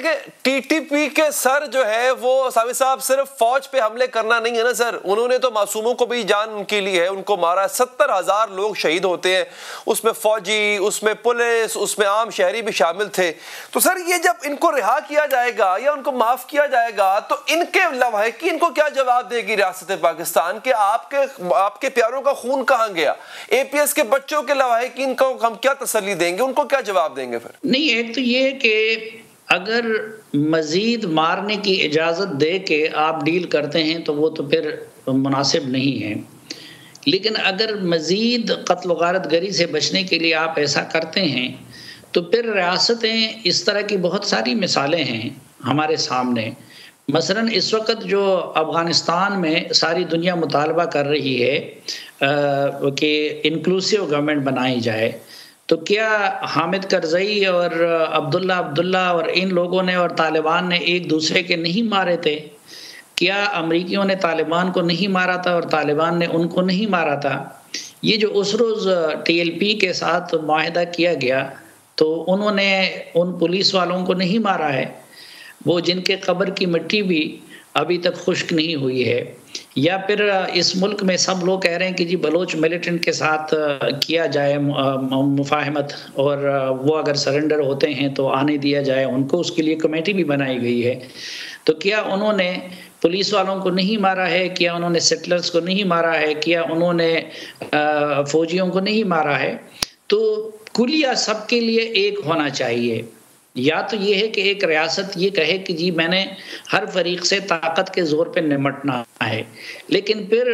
دیکھیں T T P کے سر جو ہے وہ ساوی صاحب صرف فوج پہ حملے کرنا نہیں ہے نا سر، انہوں نے تو معصوموں کو بھی جان ان کی لی ہے، ان کو مارا، 70,000 لوگ شہید ہوتے ہیں، اس میں فوجی، اس میں پولیس، اس میں عام شہری بھی شامل تھے۔ تو سر یہ جب ان کو رہا کیا جائے گا یا ان کو معاف کیا جائے گا تو ان کے لواحقین کو کیا جواب دے گی ریاست پاکستان کہ آپ کے پیاروں کا خون کہاں گیا؟ اے پی ایس کے بچوں کے لواحقین کو ہم کیا تسلی دیں گے، ان کو کیا جواب دیں گے پھر؟ نہیں، ایک تو یہ کہ اگر مزید مارنے کی اجازت دے کے آپ ڈیل کرتے ہیں تو وہ تو پھر مناسب نہیں ہے، لیکن اگر مزید قتل و غارت گری سے بچنے کے لیے آپ ایسا کرتے ہیں تو پھر ریاستیں، اس طرح کی بہت ساری مثالیں ہیں ہمارے سامنے۔ مثلا اس وقت جو افغانستان میں ساری دنیا مطالبہ کر رہی ہے کہ انکلوسیو گورنمنٹ بنائی جائے، تو کیا حامد کرزئی اور عبداللہ اور ان لوگوں نے اور طالبان نے ایک دوسرے کے نہیں مارے تھے؟ کیا امریکیوں نے طالبان کو نہیں مارا تھا اور طالبان نے ان کو نہیں مارا تھا؟ یہ جو اس روز ٹی ایل پی کے ساتھ معاہدہ کیا گیا تو انہوں نے ان پولیس والوں کو نہیں مارا ہے، وہ جن کے قبر کی مٹی بھی ابھی تک خشک نہیں ہوئی ہے۔ یا پھر اس ملک میں سب لوگ کہہ رہے ہیں کہ جی بلوچ ملیٹنٹ کے ساتھ کیا جائے مفاہمت، اور وہ اگر سرنڈر ہوتے ہیں تو آنے دیا جائے ان کو، اس کے لیے کمیٹی بھی بنائی گئی ہے۔ تو کیا انہوں نے پولیس والوں کو نہیں مارا ہے؟ کیا انہوں نے سیٹلرز کو نہیں مارا ہے؟ کیا انہوں نے فوجیوں کو نہیں مارا ہے؟ تو کلیہ سب کے لیے ایک ہونا چاہیے۔ یا تو یہ ہے کہ ایک ریاست یہ کہے کہ جی میں نے ہر فریق سے طاقت کے زور پہ نمٹنا ہے، لیکن پھر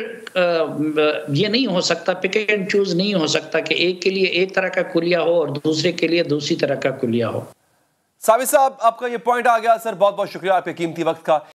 یہ نہیں ہو سکتا، پک اینڈ چوز نہیں ہو سکتا کہ ایک کے لیے ایک طرح کا کلیہ ہو اور دوسرے کے لیے دوسری طرح کا کلیہ ہو۔ ساوی صاحب آپ کا یہ پوائنٹ آ گیا سر، بہت بہت شکریہ آپ کے قیمتی وقت کا۔